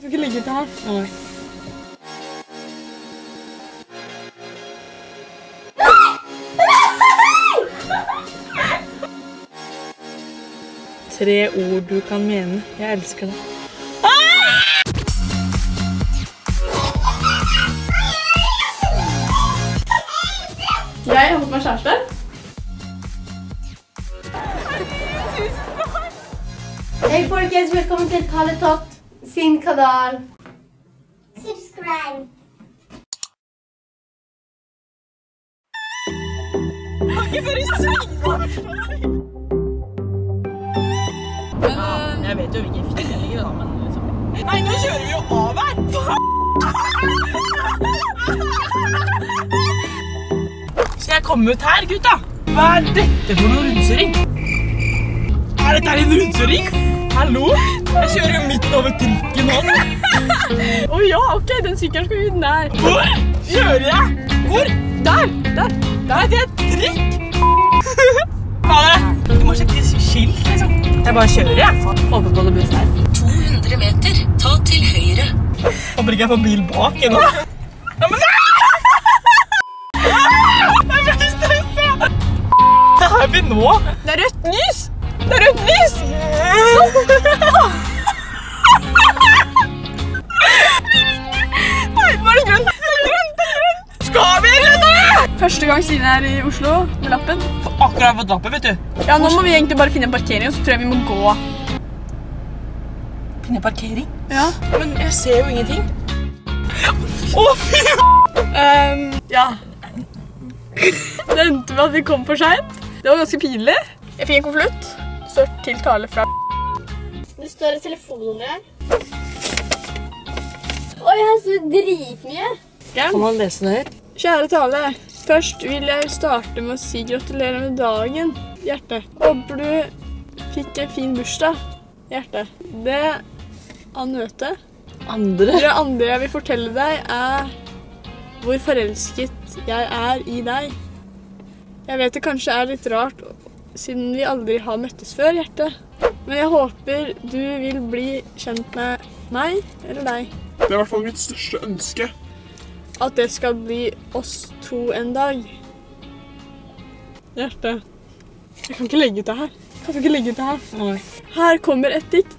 skal ikke legge ut det her. Nei. Tre ord du kan mene. Jeg elsker deg. Jeg har fått meg kjæreste. Hei folkens, velkommen til Kaletott sin kanal. Subscribe. Ikke bare Jeg vet jo hvilken film jeg ligger da, men liksom... Nei, nå kjører vi jo av her! Skal jeg komme ut her, gutta? Hva er dette for noen rundkjøring? Er dette en rundkjøring? Hallo? Jeg kjører jo midt over trikken nå. Å ja, ok, den sykkelen skal ut der. Hvor kjører jeg? Hvor? Der! Nei, det er et trikk! Fader, du må sjekke skilt, liksom. Jeg bare kjører, jeg. Håper på det bussen her. 200 meter, ta til høyre. Håper ikke jeg får bil bak ennå. Ja, men jeg ble stresset! Det er vi nå. Det er rødt lys! Det er rødt lys! Nei, nå er det grønt! Skal vi eller det? Første gang siden jeg er i Oslo med lappen. Akkurat på lappen, vet du. Ja, nå må vi egentlig bare finne en parkering, og så tror jeg vi må gå. Finne parkering? Ja. Men jeg ser jo ingenting. Å, fy! Ja. Det endte med at vi kom for sent. Det var ganske pinlig. Jeg fikk en konvolutt. Står til tale fra. Det står et telefonnummer her. Oi, her står dritmye. Kan man lese det her? Kjære Tale, først vil jeg starte med å si gratulerer med dagen, hjerte. Håper du fikk en fin bursdag, hjerte. Det andre jeg vil fortelle deg er hvor forelsket jeg er i deg. Jeg vet det kanskje er litt rart, siden vi aldri har møttes før, hjerte. Men jeg håper du vil bli kjent med meg eller deg. Det er i hvert fall mitt største ønske. At det skal bli oss to en dag. Hjerte. Jeg kan ikke legge ut det her. Nei. Her kommer et dikt.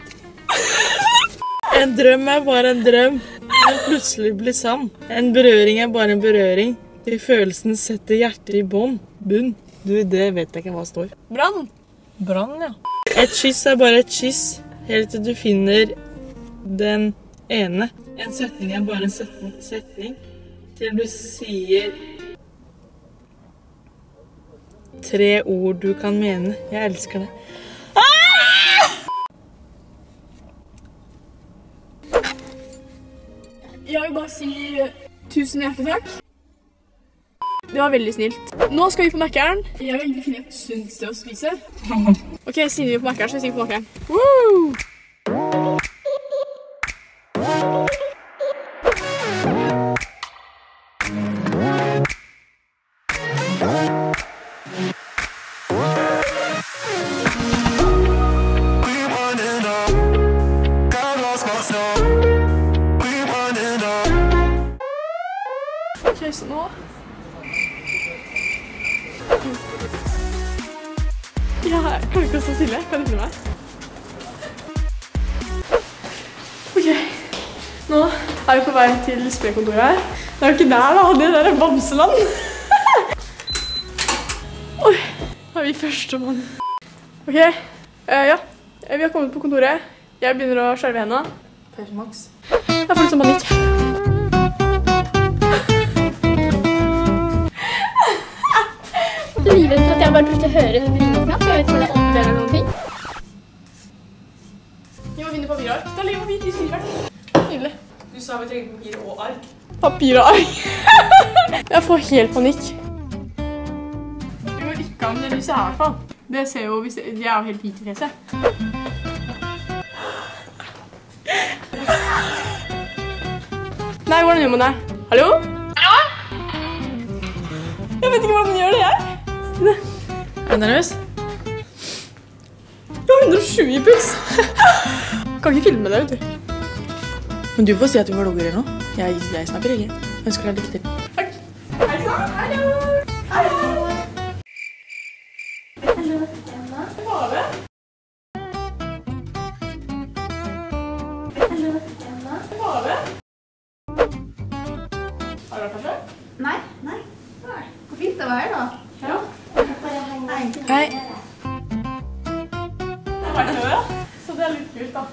En drøm er bare en drøm. Den plutselig blir sann. En berøring er bare en berøring. I følelsen setter hjertet i bunn. Du, det vet jeg ikke hva står. Brann. Brann, ja. Et kyss er bare et kyss. Helt til du finner den ene. En setning er bare en setning. Til du sier tre ord du kan mene. Jeg elsker deg. Jeg vil bare si 1000 hjertelig takk. Det var veldig snilt. Nå skal vi på Mækkern. Jeg vil egentlig finne et sunt sted å spise. Ok, siden vi er på Mækkern, så vi stiger på Mækkern. Woo! Ok, så nå jeg kan ikke stå stille. Kan du finne meg? Ok, nå er vi på vei til spraykontoret her. Det er jo ikke der da, det der er Bamseland. Oi, har vi førstemann. Ok, ja, vi har kommet på kontoret. Jeg begynner å skjelve hendene. Max. Jeg får litt sånn panikk. Du er livredd for at jeg bare tror til å høre en ringeknapp. Jeg vet ikke om det er opp eller noen ting. Vi må finne papirark. Da ligger papir i skriveren. Nydelig. Du sa vi trengte papir og ark. Papir og ark. Jeg får helt panikk. Vi må ikke ha med det lyset her i hvert fall. Det ser jo, jeg er jo helt hvit i fjeset. Nei, hvordan gjør man det? Hallo? Hallo? Jeg vet ikke hvordan man gjør det her. Er du nervøs? Jeg har 120 i puls. Kan ikke filme det, vet du. Men du får si at du vlogger nå. Jeg snakker ikke. Jeg ønsker deg lykke til. Takk. Hei sann. Hallo. Hallo. Hallo, Emma. Bare. Hallo, Emma. Bare. Har du vært her før? Nei. Hvor fint det var her da. Ja. Bare heng deg. Hei. Jeg har vært her, så det er litt kult da.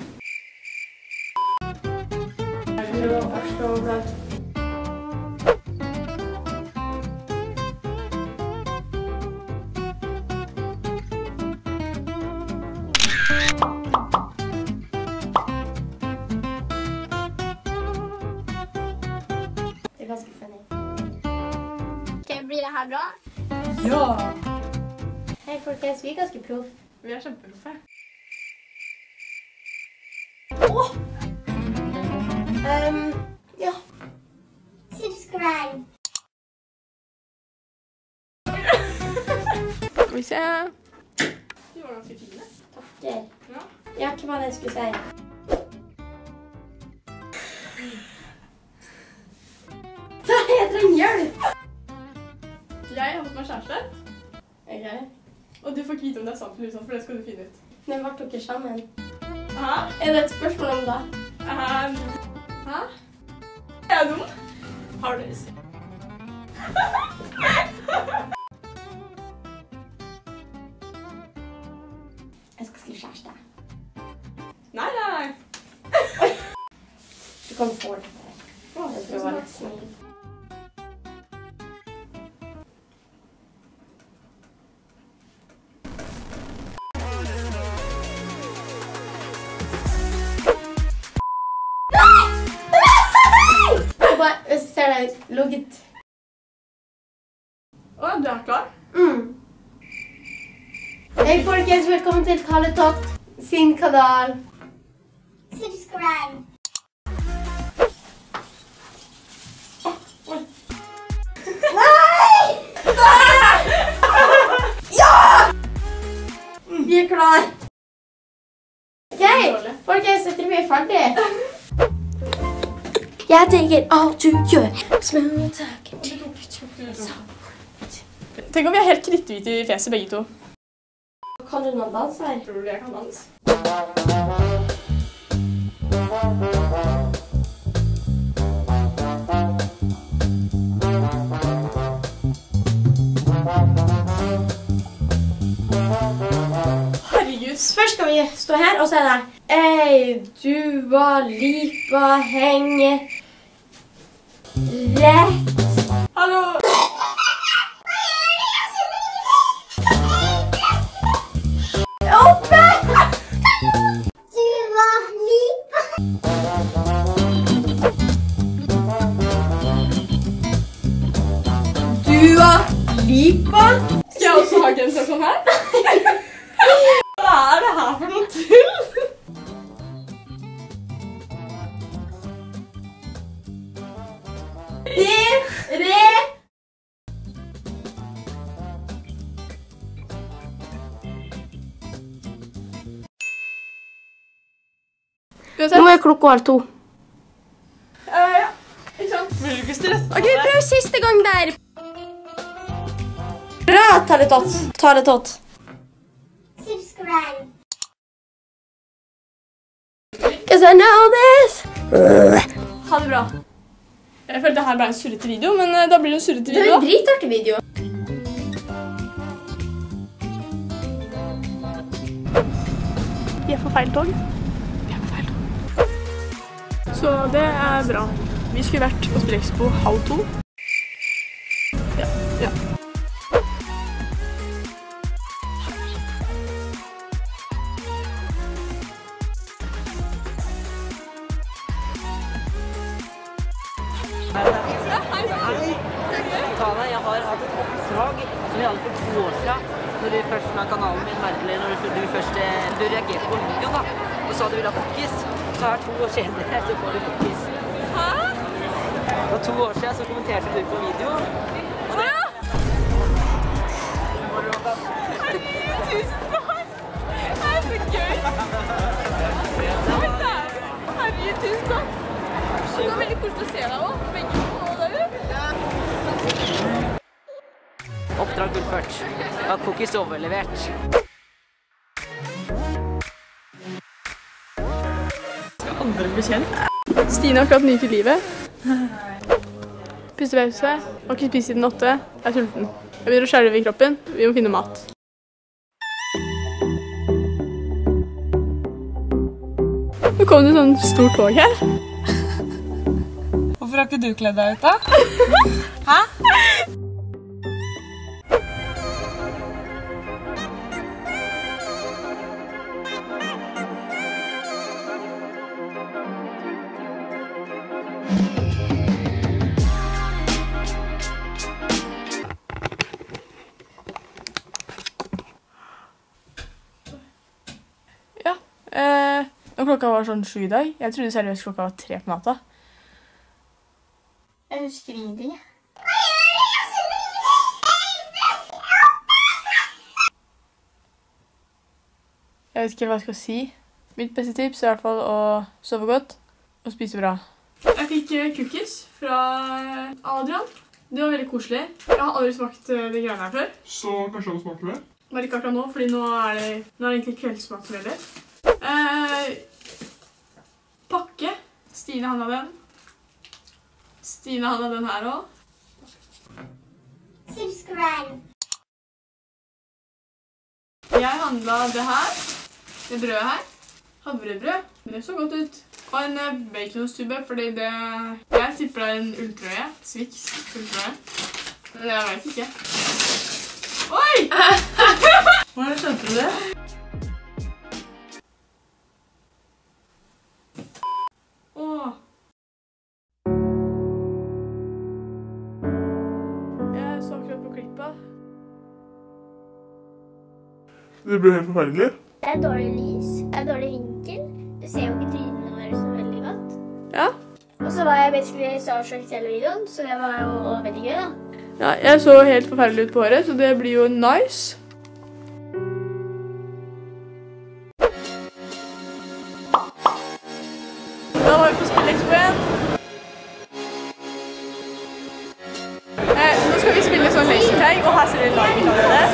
Det er ganske funny. Ok, blir det her bra? Ja. Hei folkens, vi er ganske proff. Vi er kjempeproffe. Ja. Subscribe. Skal vi se. De var ganske fine. Takker. Ja. Ja, hva var det jeg skulle si? Jeg trenger hjelp. Jeg har fått meg kjæreste, Ok. og du får ikke vite om det er sant eller usant, for det skal du finne ut. Men ble dere sammen? Hæ? Er det et spørsmål om det? Hæ? Er jeg dum? Har dere sett? Jeg skal skrive kjæreste. Nei, nei, nei. Du kan få det. Å, Jeg tror det var litt snill. Jeg ser deg logget. Å, du er klar? Hei folkens, velkommen til Karletott sin kanal. Subscribe. Oi. Nei! Ja! Vi er klar. Ok, folkens, jeg tror vi er ferdig. Jeg tenker alt du gjør. Smooth talking. Tenk om vi er helt kritthvite i fjeset begge to. Kan du noen dans her? Tror du jeg kan dans? Herregud. Først skal vi stå her, og så er det ei, Dua Lipa henge rett. Hallo! Oppe! Dua Lipa. Dua Lipa. Skal jeg også ha genser sånn her? Hva er det her for noe tull? Nå er klokka 1:30. Ja, ikke sant? Vil du ikke stresse? Ok, prøv siste gang der. Bra, Karletott. Subscribe. Because I know this. Ha det bra. Jeg følte det her ble en surrete video, men da blir det en surrete Det er video. en dritartig video. Vi er på feil tog. Så det er bra. Vi skulle vært på Spillekspo 1:30. Ja. Jeg har hatt et oppdrag som vi hadde for 2 år siden, når du først med kanalen min merkelig, når du først reagerte på videoen da, og sa du ville ha cookies, så her 2 år senere så får du cookies. Hæ? For 2 år siden så kommenterte du på videoen. Hæ? Tusen takk! Det er så gøy! herregud, tusen takk. Det var veldig koselig å se deg også, begge to. Oppdrag fullført. Ja, cookies overlevert. Skal andre bli kjent? Stine har akkurat nytt i livet. Pustepause. Har ikke spist siden 8. Jeg er sulten. Jeg begynner å skjelve i kroppen. Vi må finne mat. Nå kom det sånn stort tog her. Hvorfor har ikke du kledd deg ut da? Hæ? Når klokka var sånn 7 i dag. Jeg trodde seriøst klokka var 3 på natta. Jeg husker ingenting. Jeg vet ikke hva jeg skal si. Mitt beste tips er i hvert fall å sove godt og spise bra. Jeg fikk cookies fra Adrian. Det var veldig koselig. Jeg har aldri smakt de greiene her før. Så kanskje jeg må smake mer? Bare ikke akkurat nå, fordi nå er det egentlig kveldsmat som gjelder. Pakke. Stine handla den. Stine handla den her også. Subscribe. Jeg handla det her. Det brødet her. Havrebrød. Men det så godt ut. Og en baconostube, fordi det... Jeg tipper det er en ulltrøye. Swix ulltrøye. Men jeg vet ikke. Oi! Hvordan skjønte du det? Jeg så akkurat på klippet. Det ble helt forferdelig. Det er dårlig lys, det er dårlig vinkel. Du ser jo ikke trynene våre så veldig godt. Ja. Og så var jeg basically starstruck hele videoen, så det var jo veldig gøy da. Ja, jeg så helt forferdelig ut på håret, så det blir jo nice. Da var vi på Spillekspo igjen. Nå skal vi spille sånn laser tag, og her ser dere laget allerede.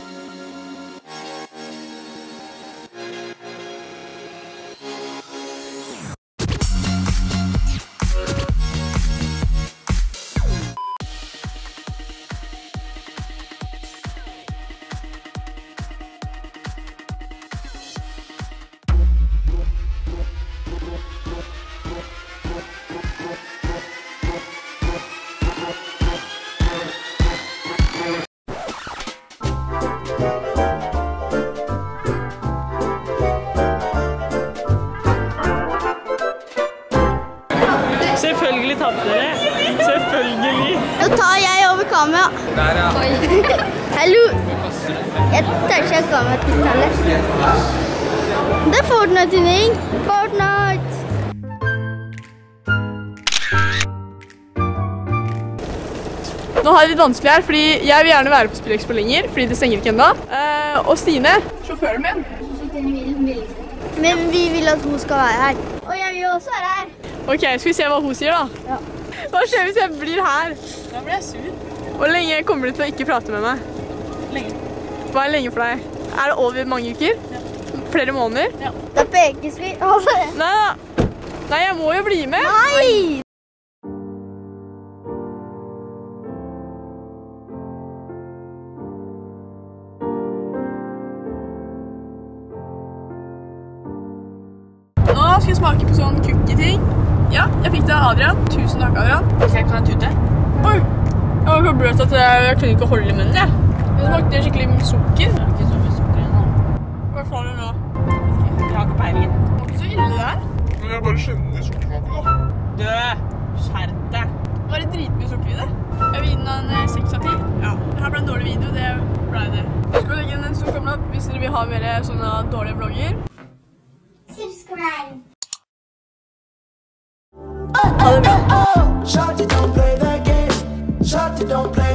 Selvfølgelig tapte dere. Selvfølgelig. Nå tar jeg over kamera. Der, ja. Hallo. Jeg tar ikke kamera til tallet. Det er Fortnite-turnering. Fortnite. Nå har jeg litt vanskelig her, fordi jeg vil gjerne være på Spillekspo lenger, fordi det stenger ikke enda. Og Stine, sjåføren min. Men vi vil at hun skal være her. Og jeg vil også være her. Ok, skal vi se hva hun sier da? Ja. Hva skjer hvis jeg blir her? Da blir jeg sur. Hvor lenge kommer du til å ikke prate med meg? Lenge. Hva er lenge for deg? Er det over mange uker? Ja. Flere måneder? Ja. Da pekes vi. Nei, jeg må jo bli med. Nei! Nå skal jeg smake på sånn cookie-ting. Ja, jeg fikk det av Adrian. Tusen takk, Adrian. Kan jeg tute? Oi! Jeg var så bløt at jeg kunne ikke holde i munnen, jeg. Det smakte skikkelig sukker. Det er ikke så mye sukker igjen nå. Hva får du nå? Jeg har ikke peiling. Det var ikke så ille det her. Men jeg bare kjenner sukkerkake, da. Død! Skjerp deg. Det var dritmye sukker i det. Jeg vil gi den en 6 av 10. Ja, det her ble en dårlig video, det ble det. Husk å legge inn en stor tommel opp hvis dere vil ha mer sånne dårlige vlogger. Subscribe. Ha det bra. Shawty don't play that game. Shawty don't play